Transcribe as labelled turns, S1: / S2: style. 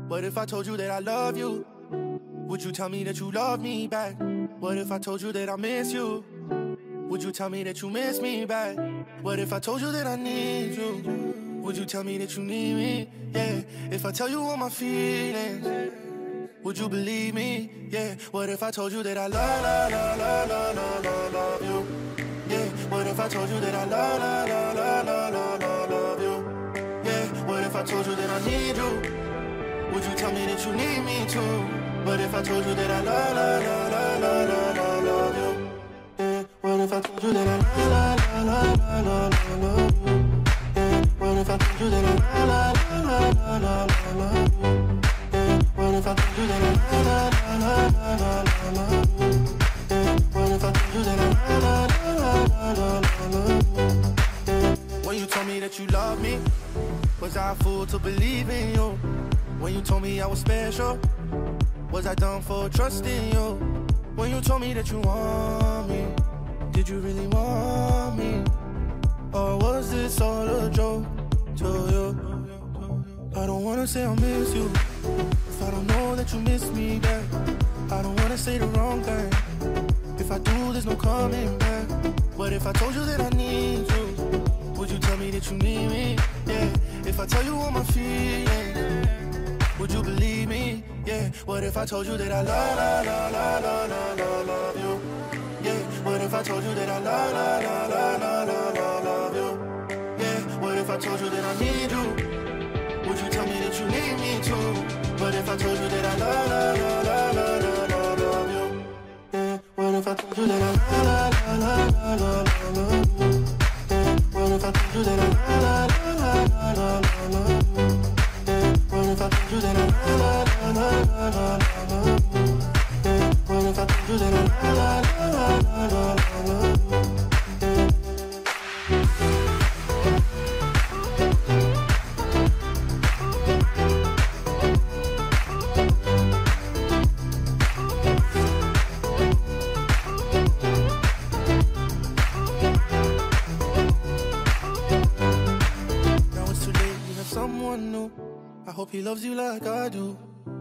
S1: What if I told you that I love you? Would you tell me that you love me back? What if I told you that I miss you? Would you tell me that you miss me back? What if I told you that I need you? Would you tell me that you need me? Yeah, if I tell you all my feelings, would you believe me? Yeah, what if I told you that I love you? Yeah, what if I told you that I love you? Yeah, what if I told you that I need you? Would you tell me that you need me too? What if I told you that I love you? Yeah, what if I told you that I love you? Yeah, what if I told you that I love you? Yeah, what if I told you that I love you? Yeah, what if I told you that I love you? When you told me that you love me, was I a fool to believe in you? When you told me I was special, was I dumb for trusting you? When you told me that you want me, did you really want me? Or was this all a joke to you? I don't wanna say I miss you if I don't know that you miss me back. I don't wanna say the wrong thing. If I do, there's no coming back. But if I told you that I need you, would you tell me that you need me? Yeah, if I tell you all my feelings, would you believe me? Yeah, what if I told you that I love you? Yeah, what if I told you that I love you? Yeah, what if I told you that I need you? Would you tell me that you need me too? What if I told you that I love you? Yeah, what if I told you that I love you? Yeah, what if I told you that I love you? What if I told you that I love you? Yeah, what if I told you that I love you? Now it's too late, you have someone new. I hope he loves you like I do.